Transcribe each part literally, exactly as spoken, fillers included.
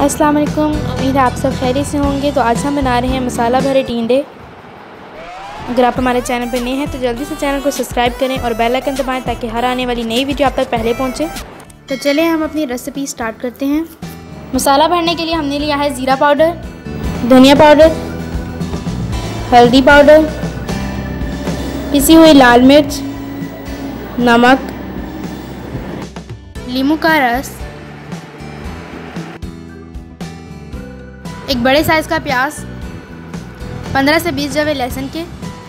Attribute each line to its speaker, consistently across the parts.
Speaker 1: अस्सलाम वालेकुम, उम्मीद है आप सब खैरियत से होंगे। तो आज हम बना रहे हैं मसाला भरे टिंडे। अगर आप हमारे चैनल पर नए हैं तो जल्दी से चैनल को सब्सक्राइब करें और बेल आइकन दबाएं ताकि हर आने वाली नई वीडियो आप तक पहले पहुंचे। तो चलें हम अपनी रेसिपी स्टार्ट करते हैं। मसाला भरने के लिए हमने लिया है ज़ीरा पाउडर, धनिया पाउडर, हल्दी पाउडर, पिसी हुई लाल मिर्च, नमक, नींबू का रस, एक बड़े साइज़ का प्याज, पंद्रह से बीस जवे लहसुन के,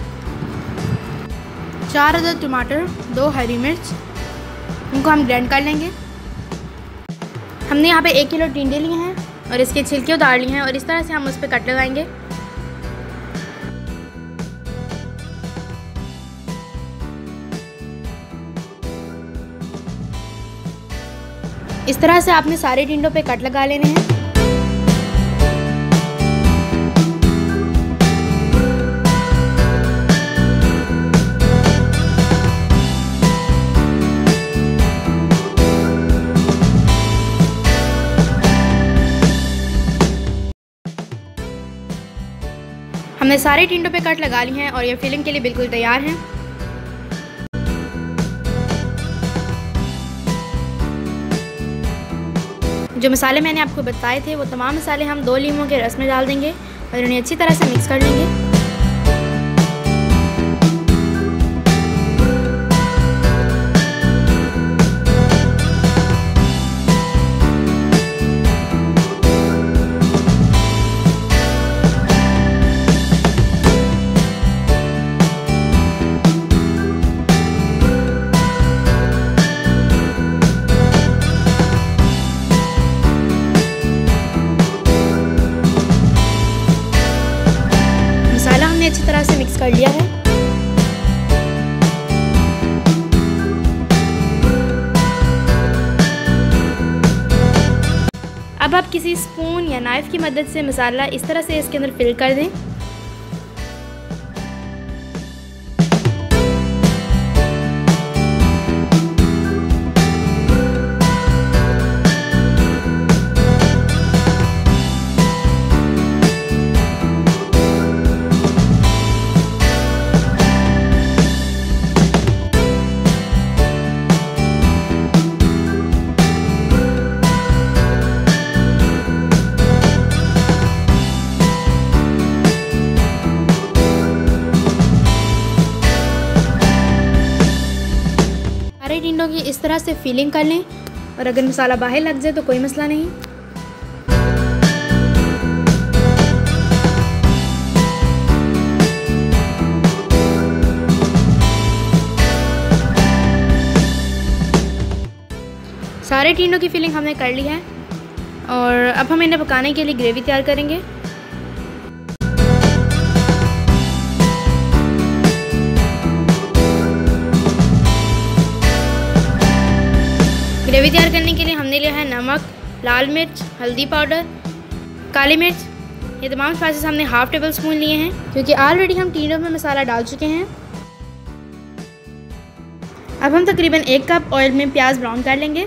Speaker 1: चार अदद टमाटर, दो हरी मिर्च, उनको हम ग्राइंड कर लेंगे। हमने यहाँ पे एक किलो टिंडे लिए हैं और इसके छिलके उतार लिए हैं और इस तरह से हम उस पर कट लगाएंगे। इस तरह से आपने सारे टिंडों पे कट लगा लेने हैं। हमने सारे टिंडों पे कट लगा लिए हैं और ये फिलिंग के लिए बिल्कुल तैयार हैं। जो मसाले मैंने आपको बताए थे वो तमाम मसाले हम दो लीमों के रस में डाल देंगे और उन्हें अच्छी तरह से मिक्स कर लेंगे। अच्छी तरह से मिक्स कर लिया है। अब आप किसी स्पून या नाइफ की मदद से मसाला इस तरह से इसके अंदर फिल कर दें। सारे टिंडों की इस तरह से फिलिंग कर लें और अगर मसाला बाहर लग जाए तो कोई मसला नहीं। सारे टिंडों की फिलिंग हमने कर ली है और अब हम इन्हें पकाने के लिए ग्रेवी तैयार करेंगे। ग्रेवी तैयार करने के लिए हमने लिया है नमक, लाल मिर्च, हल्दी पाउडर, काली मिर्च। ये तमाम स्पाइसेस हमने हाफ टेबल स्पून लिए हैं क्योंकि ऑलरेडी हम टिंडों में मसाला डाल चुके हैं। अब हम तकरीबन एक कप ऑयल में प्याज ब्राउन कर लेंगे।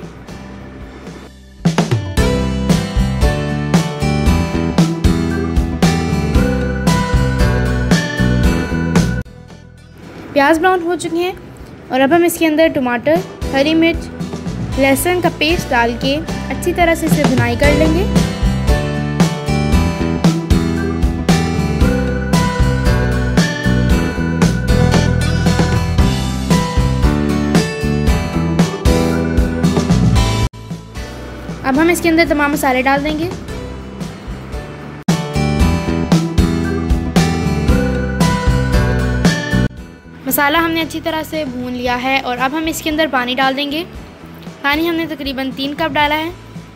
Speaker 1: प्याज ब्राउन हो चुके हैं और अब हम इसके अंदर टमाटर, हरी मिर्च, लहसुन का पेस्ट डाल के अच्छी तरह से इसे भुनाई कर लेंगे। अब हम इसके अंदर तमाम मसाले डाल देंगे। मसाला हमने अच्छी तरह से भून लिया है और अब हम इसके अंदर पानी डाल देंगे। पानी हमने तकरीबन तीन कप डाला है।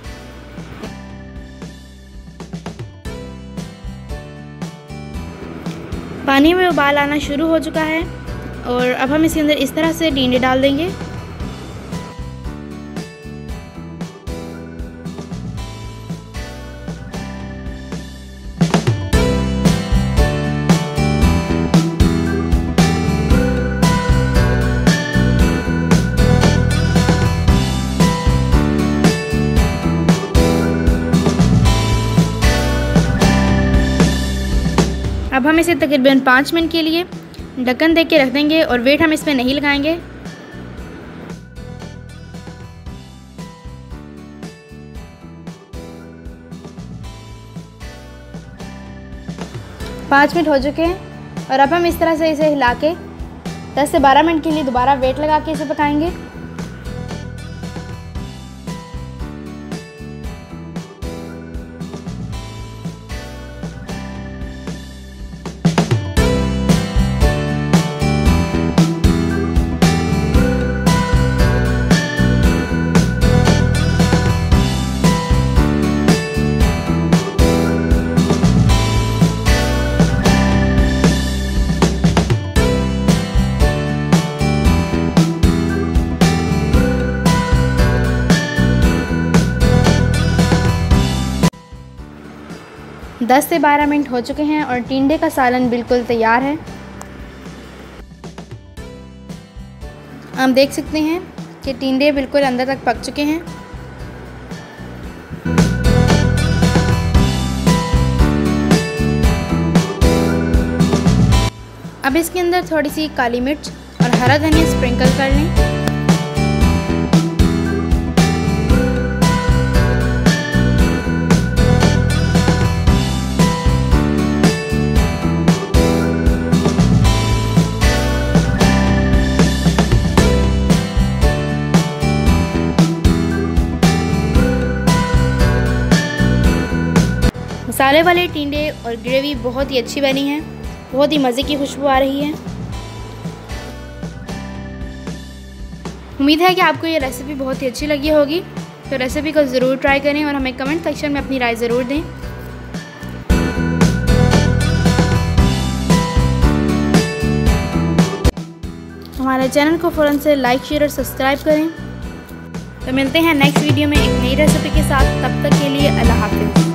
Speaker 1: पानी में उबाल आना शुरू हो चुका है और अब हम इसके अंदर इस तरह से टिंडे डाल देंगे। अब हम इसे तकरीबन पाँच मिनट के लिए ढक्कन दे के रख देंगे और वेट हम इसमें नहीं लगाएंगे। पाँच मिनट हो चुके हैं और अब हम इस तरह से इसे हिला के दस से बारह मिनट के लिए दोबारा वेट लगा के इसे पकाएंगे। दस से बारह मिनट हो चुके हैं और टिंडे का सालन बिल्कुल तैयार है। हम देख सकते हैं कि टिंडे बिल्कुल अंदर तक पक चुके हैं। अब इसके अंदर थोड़ी सी काली मिर्च और हरा धनिया स्प्रिंकल कर लें। मसाले वाले टिंडे और ग्रेवी बहुत ही अच्छी बनी है, बहुत ही मज़े की खुशबू आ रही है। उम्मीद है कि आपको ये रेसिपी बहुत ही अच्छी लगी होगी, तो रेसिपी को ज़रूर ट्राई करें और हमें कमेंट सेक्शन में अपनी राय ज़रूर दें। हमारे चैनल को फ़ौरन से लाइक शेयर और सब्सक्राइब करें। तो मिलते हैं नेक्स्ट वीडियो में एक नई रेसिपी के साथ। तब तक के लिए अल्लाह हाफ़िज़।